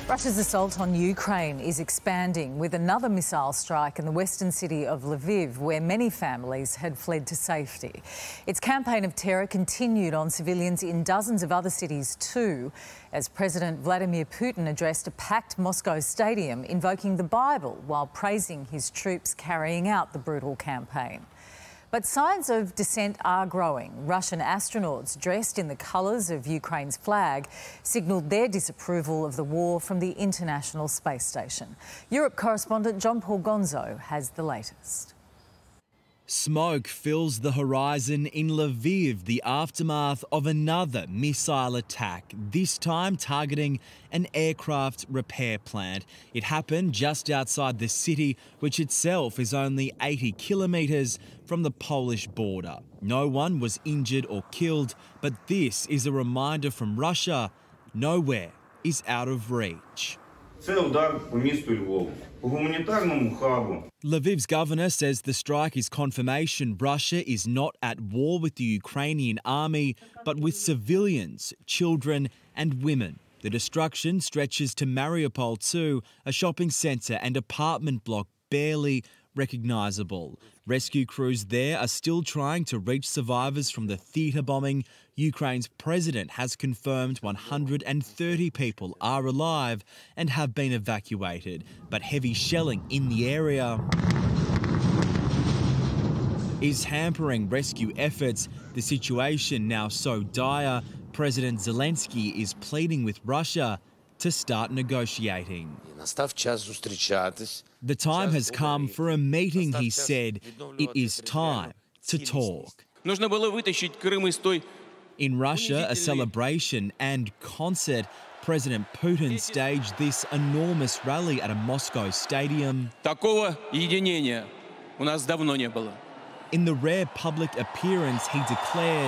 Russia's assault on Ukraine is expanding with another missile strike in the western city of Lviv, where many families had fled to safety. Its campaign of terror continued on civilians in dozens of other cities too, as President Vladimir Putin addressed a packed Moscow stadium invoking the Bible while praising his troops carrying out the brutal campaign. But signs of dissent are growing. Russian astronauts dressed in the colours of Ukraine's flag signalled their disapproval of the war from the International Space Station. Europe correspondent John-Paul Gonzo has the latest. Smoke fills the horizon in Lviv, the aftermath of another missile attack, this time targeting an aircraft repair plant. It happened just outside the city, which itself is only 80 kilometres from the Polish border. No one was injured or killed, but this is a reminder from Russia: nowhere is out of reach. Lviv's governor says the strike is confirmation Russia is not at war with the Ukrainian army, but with civilians, children and women. The destruction stretches to Mariupol too, a shopping centre and apartment block barely recognisable. Rescue crews there are still trying to reach survivors from the theatre bombing. Ukraine's president has confirmed 130 people are alive and have been evacuated, but heavy shelling in the area is hampering rescue efforts. The situation now so dire, President Zelensky is pleading with Russia to start negotiating. The time has come for a meeting, he said. It is time to talk. In Russia, a celebration and concert. President Putin staged this enormous rally at a Moscow stadium. In the rare public appearance, he declared,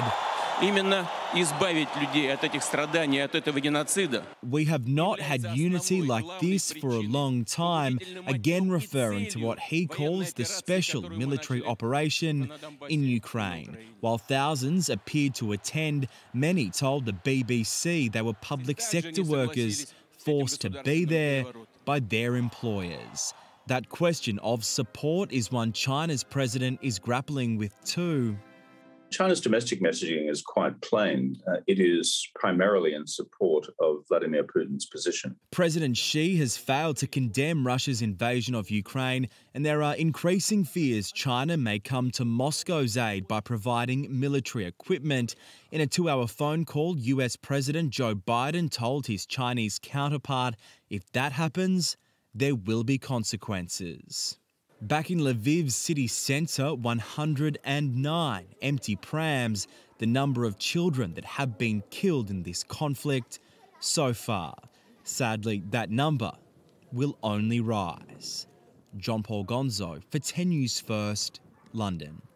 "We have not had unity like this for a long time," again referring to what he calls the special military operation in Ukraine. While thousands appeared to attend, many told the BBC they were public sector workers forced to be there by their employers. That question of support is one China's president is grappling with too. China's domestic messaging is quite plain. It is primarily in support of Vladimir Putin's position. President Xi has failed to condemn Russia's invasion of Ukraine, and there are increasing fears China may come to Moscow's aid by providing military equipment. In a 2-hour phone call, US President Joe Biden told his Chinese counterpart, if that happens, there will be consequences. Back in Lviv's city centre, 109 empty prams, the number of children that have been killed in this conflict so far. Sadly, that number will only rise. John-Paul Gonzo for 10 News First, London.